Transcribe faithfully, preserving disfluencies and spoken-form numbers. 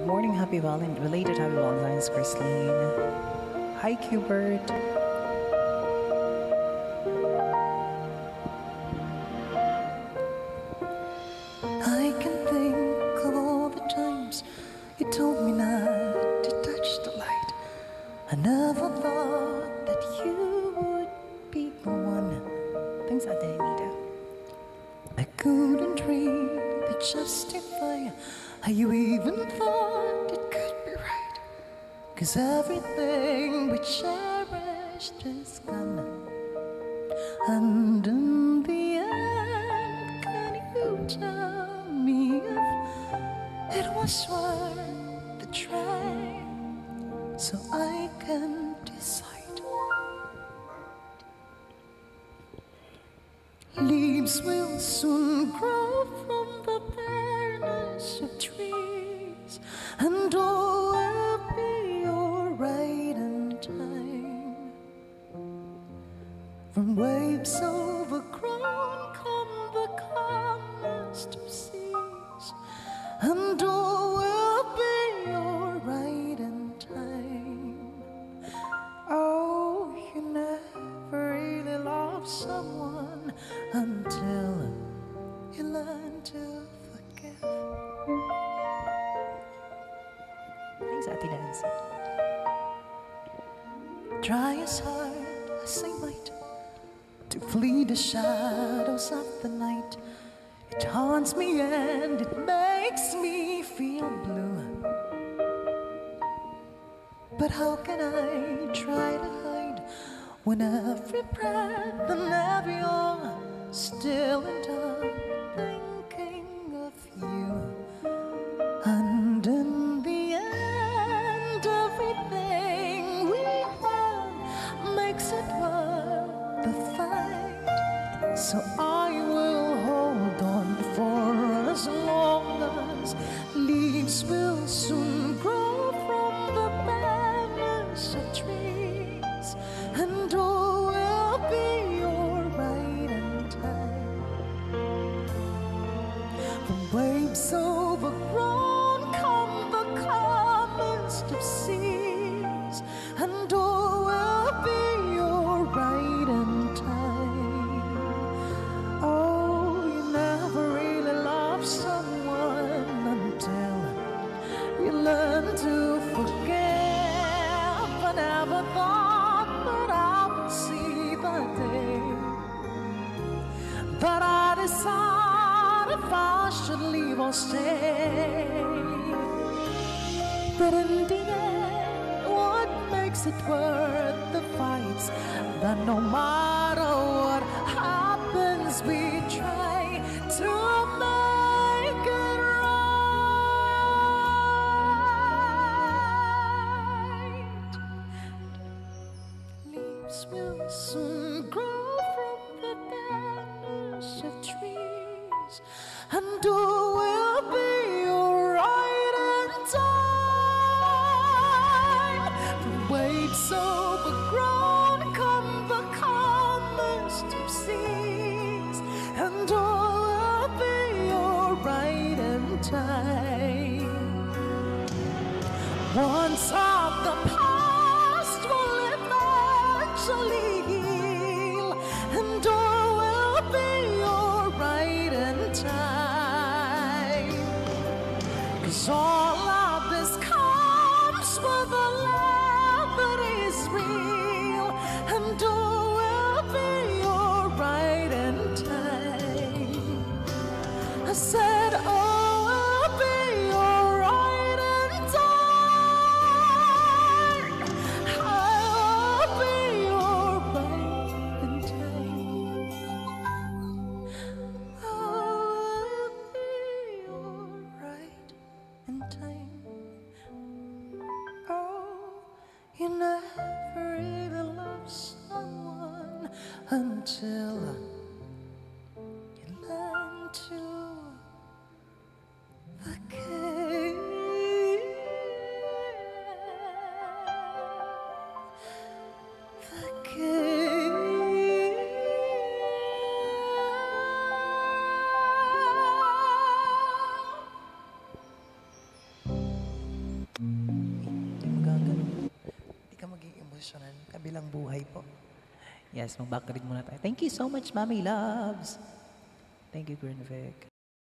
morning, happy Valentine, related happy Valentine's, Christine. Hi, Cubert. I can think of all the times you told me not to touch the light. I never thought that you would be the one. Thanks, Ate Anita. I couldn't dream to justify how you even thought it could be right. Cause everything we cherished is gone. And in the end, can you tell me if it was worth the try, so I can decide? Leaves will soon grow from the bareness of trees, and all will be alright in time. From waves overgrown come the calmest of seas, and all will be alright in time. Oh, you never really love someone until you learn to forgive. Thanks, Ate Nancy. Try as hard as I might to flee the shadows of the night. It haunts me and it makes me feel blue. But how can I try to hide when every breath and every hour still end up thinking of you? And in the end, everything we have makes it worth the fight. So I will hold on for as long as leaves will soon grow from the bareness of trees, and all will be alright in time. From waves overgrown come the calmest of seas, and all will be alright in time. Oh, you never really love someone until you learn to forgive. I never thought that I would see the day that I decide if I should leave or stay. But in the end, what makes it worth the fights? That no matter what happens, we try to make it right. Leaves will soon grow from the bareness of trees, and all will be alright in time. From waves overgrown come the calmest of seas, and all will be alright in time. Once of the past will eventually heal, and all will be alright in time. Cause all of this comes with a love that is real, and all will be alright in time. I said, oh, will be alright in time. I'll be alright in time. I'll be alright in time. Oh, you never really love someone until you learn to forgive. Forgive. kabilang buhay po. Yes, mag-back read muna tayo. Thank you so much, Mommy Loves. Thank you, Grinvic.